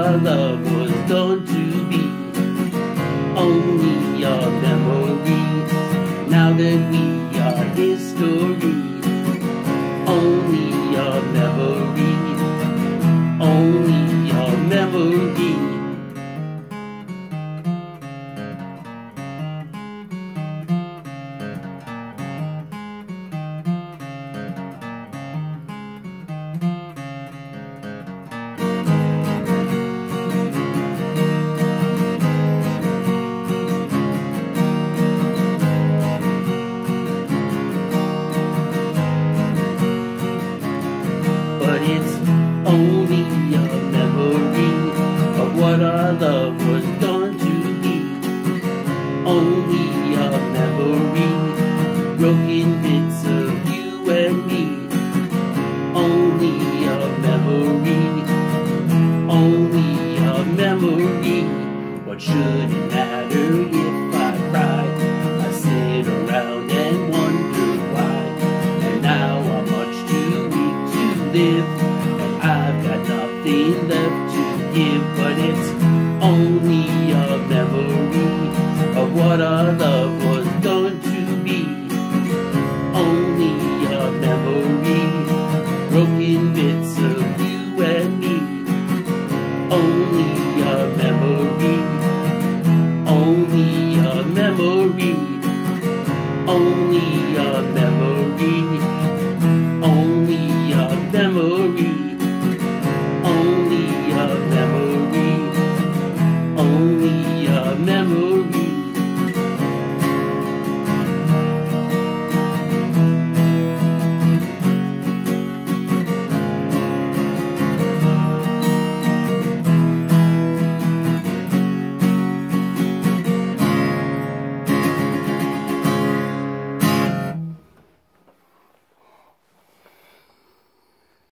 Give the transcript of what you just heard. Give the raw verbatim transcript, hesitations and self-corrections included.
our love was done to be. Only a memory, now that we are history. Only a memory, only a memory. But it's only a memory of what our love was done to be. Only a memory, broken bits of you and me. Only a memory, only a memory. What should it matter if I cried? I sit around and wonder why. And now I'm much too weak to live, and I've got nothing left to give. But it's only a memory of what our love was done to be. Only a memory, broken bits of you and me. Only a memory.